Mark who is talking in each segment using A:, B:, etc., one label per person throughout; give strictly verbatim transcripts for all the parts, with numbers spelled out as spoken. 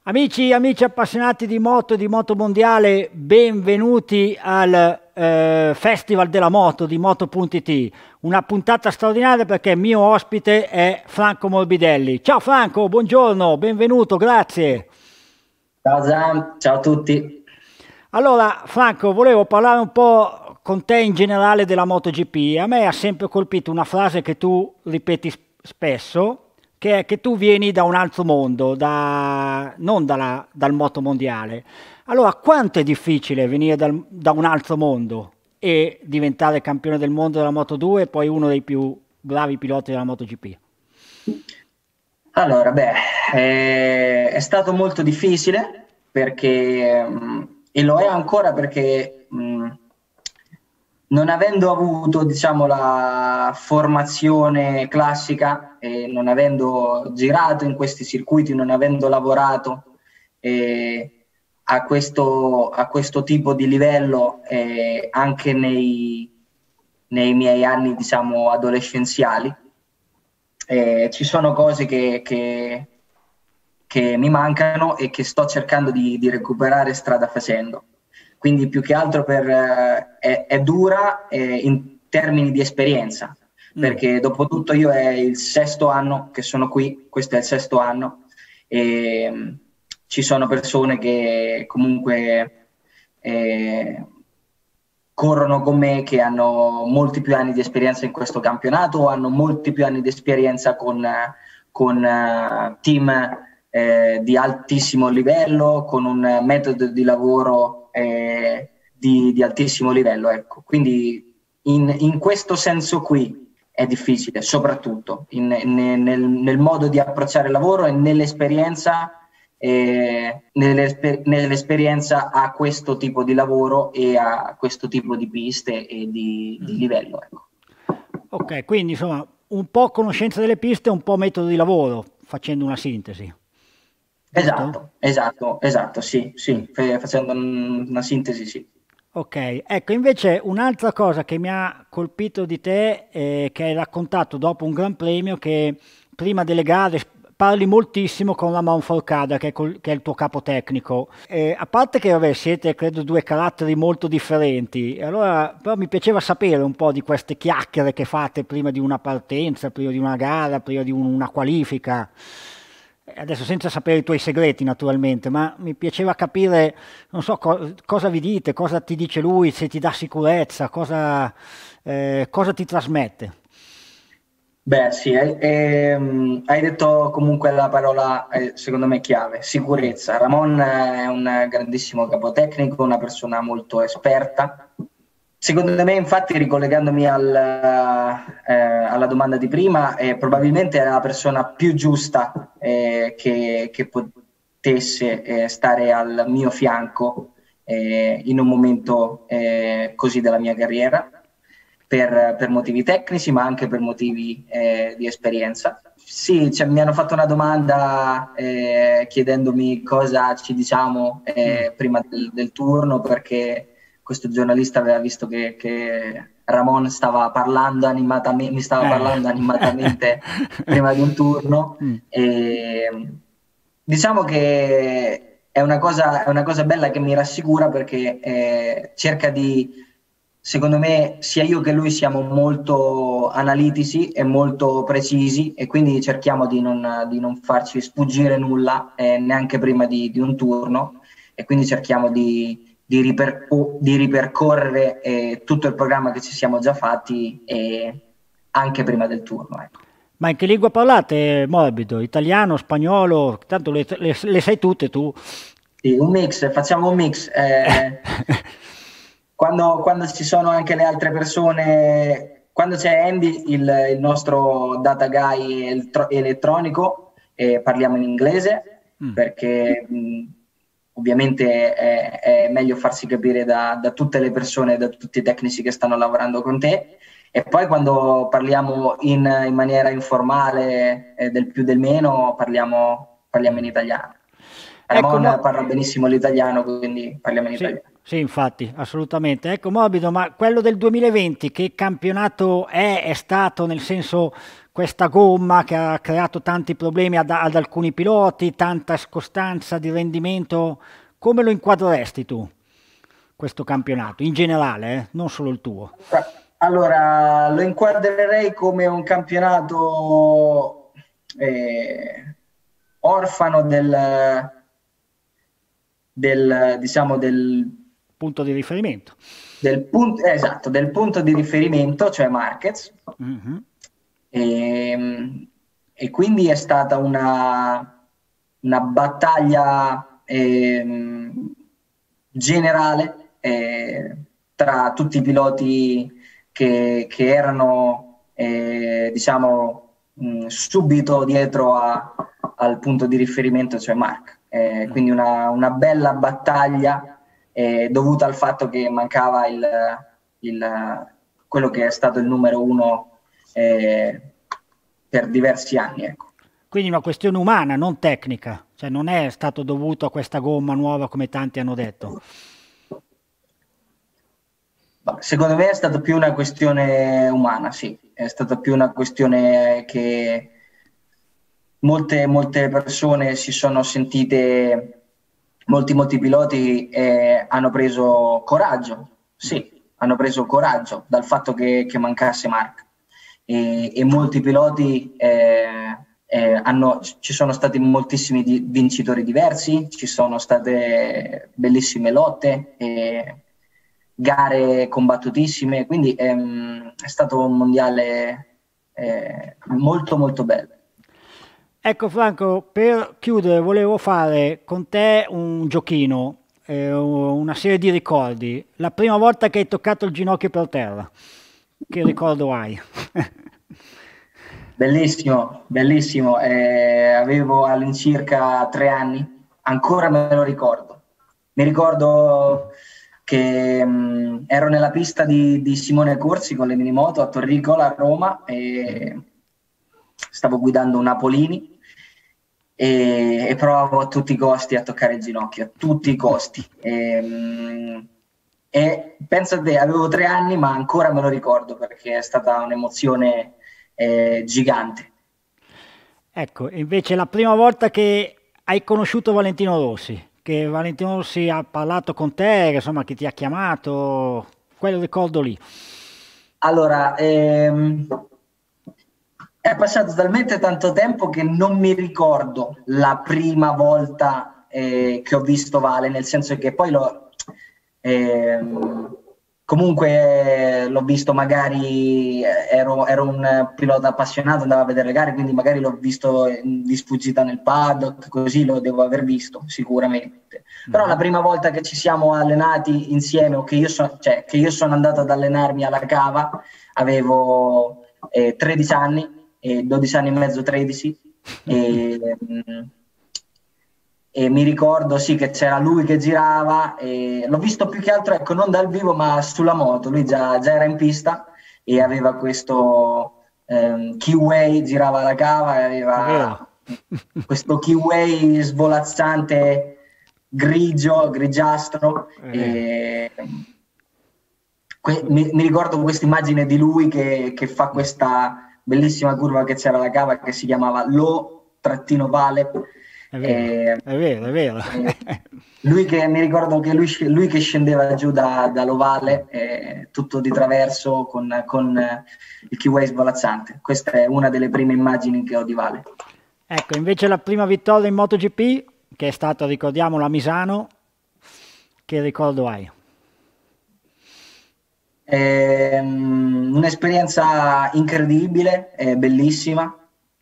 A: Amici, amici appassionati di moto e di moto mondiale, benvenuti al eh, Festival della Moto di Moto.it. Una puntata straordinaria perché il mio ospite è Franco Morbidelli. Ciao Franco, buongiorno, benvenuto, grazie.
B: Ciao Zam, ciao a tutti.
A: Allora, Franco, volevo parlare un po' con te in generale della MotoGP. A me ha sempre colpito una frase che tu ripeti s- spesso, che è che tu vieni da un altro mondo, da- non dalla- dal moto mondiale. Allora, quanto è difficile venire dal- da un altro mondo e diventare campione del mondo della Moto due e poi uno dei più bravi piloti della MotoGP?
B: Allora, beh, eh, è stato molto difficile perché, mh, e lo è ancora perché mh, non avendo avuto, diciamo, la formazione classica e non avendo girato in questi circuiti, non avendo lavorato eh, a questo, a questo tipo di livello eh, anche nei, nei miei anni, diciamo, adolescenziali, eh, ci sono cose che, che, che mi mancano e che sto cercando di, di recuperare strada facendo. Quindi più che altro per, eh, è, è dura eh, in termini di esperienza,
A: Mm.
B: perché dopo tutto io è il sesto anno che sono qui, questo è il sesto anno, e mh, ci sono persone che comunque eh, corrono con me che hanno molti più anni di esperienza in questo campionato o hanno molti più anni di esperienza con, con uh, team eh, di altissimo livello, con un metodo di lavoro eh, di, di altissimo livello. Ecco. Quindi in, in questo senso qui è difficile, soprattutto in, in, nel, nel modo di approcciare il lavoro e nell'esperienza eh, nell'esper- nell'esperienza a questo tipo di lavoro e a questo tipo di piste e di, di
A: Mm.
B: livello. Ecco.
A: Ok, quindi insomma un po' conoscenza delle piste, un po' metodo di lavoro, facendo una sintesi, giusto?
B: Esatto, esatto, esatto, sì,
A: Mm.
B: sì, F- facendo un- una sintesi, sì.
A: Ok, ecco invece un'altra cosa che mi ha colpito di te, eh, che hai raccontato dopo un Gran Premio, che prima delle gare s- parli moltissimo con Ramon Forcada, che è, col- che è il tuo capo tecnico. Eh, a parte che vabbè, siete credo due caratteri molto differenti, e allora però mi piaceva sapere un po' di queste chiacchiere che fate prima di una partenza, prima di una gara, prima di un- una qualifica. Eh, Adesso senza sapere i tuoi segreti naturalmente, ma mi piaceva capire non so co- cosa vi dite, cosa ti dice lui, se ti dà sicurezza, cosa, eh, cosa ti trasmette.
B: Beh, sì, hai, ehm, hai detto comunque la parola, eh, secondo me, chiave,
A: Mm.
B: sicurezza. Ramon è un grandissimo capotecnico, una persona molto esperta. Secondo me, infatti, ricollegandomi al, eh, alla domanda di prima, eh, probabilmente è la persona più giusta eh, che, che potesse eh, stare al mio fianco eh, in un momento eh, così della mia carriera per, per motivi tecnici, ma anche per motivi eh, di esperienza. Sì, cioè, mi hanno fatto una domanda eh, chiedendomi cosa ci diciamo
A: Mm.
B: eh, prima del, del turno, perché questo giornalista aveva visto che, che Ramon stava parlando animatamente, mi stava
A: Eh.
B: parlando animatamente prima di un turno.
A: Mm.
B: E, diciamo che è una cosa, è una cosa bella che mi rassicura perché eh, cerca di, secondo me, sia io che lui siamo molto analitici e molto precisi e quindi cerchiamo di non, di non farci sfuggire nulla eh, neanche prima di, di un turno e quindi cerchiamo di, di, riperco- di ripercorrere eh, tutto il programma che ci siamo già fatti eh, anche prima del turno. Ecco.
A: Ma in che lingua parlate, Morbido? Italiano, spagnolo? Tanto le, le- le sai tutte tu.
B: Sì, un mix, facciamo un mix. Eh, quando, quando ci sono anche le altre persone, quando c'è Andy, il, il nostro data guy eltro- elettronico, eh, parliamo in inglese
A: Mm.
B: perché mh, ovviamente è, è meglio farsi capire da, da tutte le persone, da tutti i tecnici che stanno lavorando con te. E poi quando parliamo in, in maniera informale, eh, del più del meno, parliamo, parliamo in italiano.
A: Ecco,
B: Ramon
A: mo-
B: parla benissimo l'italiano, quindi parliamo in
A: sì.
B: italiano.
A: Sì, infatti, assolutamente. Ecco, Morbido, ma quello del duemilaventi, che campionato è, è stato, nel senso, questa gomma che ha creato tanti problemi ad, ad alcuni piloti, tanta scostanza di rendimento, come lo inquadresti tu, questo campionato, in generale, eh? Non solo il tuo?
B: Allora, lo inquadrerei come un campionato eh, orfano del, del, diciamo, del,
A: Punto di riferimento.
B: del punto, eh, esatto, del punto di riferimento, cioè Marquez.
A: Mhm.
B: E, e quindi è stata una, una battaglia ehm, generale eh, tra tutti i piloti che, che erano eh, diciamo mh, subito dietro a- al punto di riferimento, cioè Mark. Eh,
A: Mm.
B: quindi una, una bella battaglia eh, dovuta al fatto che mancava il, il- quello che è stato il numero uno eh, per diversi anni, ecco.
A: Quindi una questione umana, non tecnica, cioè non è stato dovuto a questa gomma nuova come tanti hanno detto.
B: Secondo me è stata più una questione umana, sì, è stata più una questione che molte, molte persone si sono sentite, molti, molti piloti eh, hanno preso coraggio,
A: Mm.
B: sì, hanno preso coraggio dal fatto che, che mancasse Mark. E, e molti piloti eh, eh, hanno, ci sono stati moltissimi di, vincitori diversi, ci sono state bellissime lotte, e gare combattutissime, quindi ehm, è stato un mondiale eh, molto molto bello.
A: Ecco Franco, per chiudere volevo fare con te un giochino, eh, una serie di ricordi. La prima volta che hai toccato il ginocchio per terra, che ricordo hai?
B: Bellissimo, bellissimo. Eh, avevo all'incirca tre anni, ancora me lo ricordo. Mi ricordo che mh, ero nella pista di, di Simone Corsi con le minimoto a Torricola, a Roma, e stavo guidando un Napolini e, e provavo a tutti i costi a toccare il ginocchio, a tutti i costi. E, mh, e pensa a te, avevo tre anni, ma ancora me lo ricordo perché è stata un'emozione eh, gigante.
A: Ecco, invece la prima volta che hai conosciuto Valentino Rossi, che Valentino Rossi ha parlato con te, che insomma che ti ha chiamato, quel ricordo lì.
B: Allora, ehm, è passato talmente tanto tempo che non mi ricordo la prima volta eh, che ho visto Vale, nel senso che poi l'ho, ehm, comunque eh, l'ho visto magari, eh, ero, ero un pilota appassionato, andavo a vedere le gare, quindi magari l'ho visto in- di sfuggita nel paddock, così lo devo aver visto sicuramente. Però la
A: Mhm.
B: prima volta che ci siamo allenati insieme o che io, so- cioè, che io sono andato ad allenarmi alla cava, avevo eh, tredici anni, e dodici anni e mezzo, tredici, e, mm, e mi ricordo sì che c'era lui che girava, e l'ho visto più che altro, ecco, non dal vivo ma sulla moto, lui già, già era in pista e aveva questo ehm, keyway, girava la cava e
A: È vero.
B: aveva questo keyway svolazzante grigio, grigiastro.
A: È vero.
B: E, que- mi, mi ricordo questa immagine di lui che, che fa questa bellissima curva che c'era alla cava che si chiamava Lo-Vale.
A: È vero,
B: E,
A: è vero, è vero.
B: e lui che mi ricordo che lui, sc- lui che scendeva giù da, dall'ovale, eh, tutto di traverso con, con eh, il keyway svolazzante. Questa è una delle prime immagini che ho di Vale.
A: Ecco, invece la prima vittoria in MotoGP, che è stata, ricordiamolo, a Misano, che ricordo hai?
B: È, um, un'esperienza incredibile, è bellissima.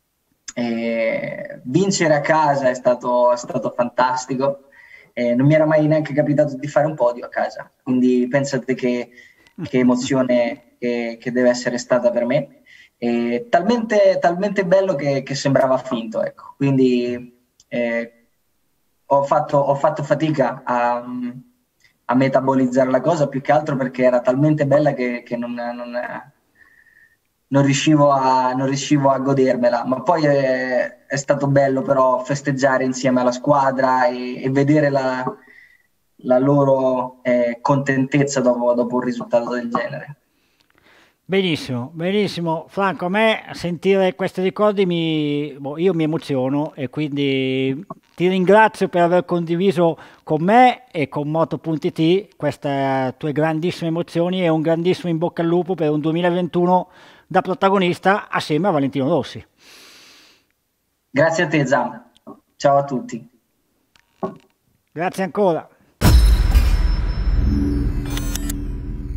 B: E vincere a casa è stato, è stato fantastico. E non mi era mai neanche capitato di fare un podio a casa, quindi pensate che, che emozione che, che deve essere stata per me. E talmente, talmente bello che, che sembrava finto, ecco. Quindi eh, ho fatto, ho fatto fatica a, a metabolizzare la cosa, più che altro perché era talmente bella che, che non, non, non riuscivo a, non riuscivo a godermela. Ma poi è, è stato bello però festeggiare insieme alla squadra e, e vedere la, la loro eh, contentezza dopo, dopo un risultato del genere.
A: Benissimo, benissimo. Franco, a me sentire questi ricordi mi, boh, io mi emoziono e quindi ti ringrazio per aver condiviso con me e con Moto.it queste tue grandissime emozioni e un grandissimo in bocca al lupo per un duemilaventuno da protagonista assieme a Valentino Rossi.
B: Grazie a te, Zam. Ciao a tutti.
A: Grazie ancora.